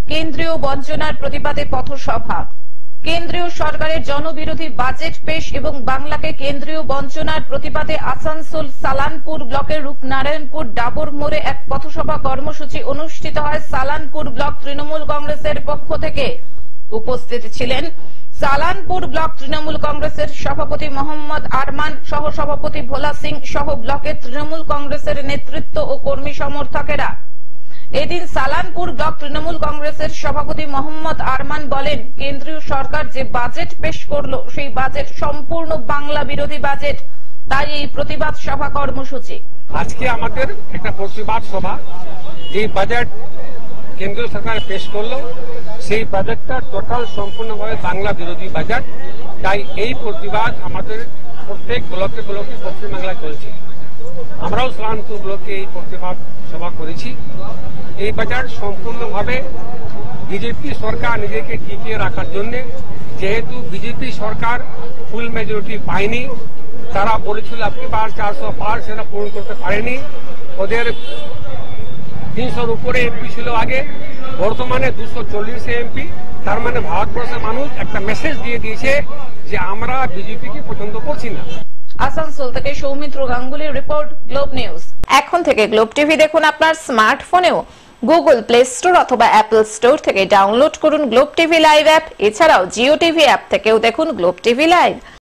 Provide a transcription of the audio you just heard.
কেন্দ্রীয় বঞ্চনার প্রতিবাদে পথসভা। কেন্দ্রীয় সরকারের জনবিরোধী বাজেট পেশ এবং বাংলাকে কেন্দ্রীয় বঞ্চনার প্রতিবাদে আসানসোল সালানপুর ব্লকের রূপনারায়ণপুর ডাবর মোড়ে এক পথসভা কর্মসূচি অনুষ্ঠিত হয় সালানপুর ব্লক তৃণমূল কংগ্রেসের পক্ষ থেকে। উপস্থিত ছিলেন সালানপুর ব্লক তৃণমূল কংগ্রেসের সভাপতি মোহাম্মদ আরমান, সহ সভাপতি ভোলা সিং সহ ব্লকের তৃণমূল কংগ্রেসের নেতৃত্ব ও কর্মী সমর্থকেরা। এদিন সালানপুর ব্লক তৃণমূল কংগ্রেসের সভাপতি মোহাম্মদ আরমান বলেন, কেন্দ্রীয় সরকার যে বাজেট পেশ করলো সেই বাজেট সম্পূর্ণ বাংলা বিরোধী বাজেট, তাই এই প্রতিবাদ সভা কর্মসূচি। আজকে আমাদের একটা প্রতিবাদ সভা, যে বাজেট কেন্দ্রীয় সরকার পেশ করলো সেই বাজেটটা টোটাল সম্পূর্ণভাবে বাংলা বিরোধী বাজেট। তাই এই প্রতিবাদ আমাদের প্রত্যেক ব্লকে ব্লকে পশ্চিমবাংলায় চলছে। আমরাও সালানপুর ব্লকে এই প্রতিবাদ সভা করেছি। এই বাজেট সম্পূর্ণভাবে বিজেপি সরকার নিজেকে টিকিয়ে রাখার জন্য, যেহেতু বিজেপি সরকার ফুল মেজরিটি পায়নি, তারা বলেছিল আপনি 400 পার, সেটা পূরণ করতে পারেনি। ওদের 300-র উপরে এমপি ছিল আগে, বর্তমানে 240 এমপি। তার মানে ভারতবর্ষের মানুষ একটা মেসেজ দিয়ে দিয়েছে যে আমরা বিজেপিকে পছন্দ করছি না। আসানসোল থেকে সৌমিত্র গাঙ্গুলির রিপোর্ট, গ্লোব নিউজ। এখন থেকে গ্লোব টিভি দেখুন আপনার স্মার্টফোনেও। গুগল প্লে স্টোর অথবা অ্যাপল স্টোর থেকে ডাউনলোড করুন গ্লোব টিভি লাইভ অ্যাপ। এছাড়াও জিও টিভি অ্যাপ থেকেও দেখুন গ্লোব টিভি লাইভ।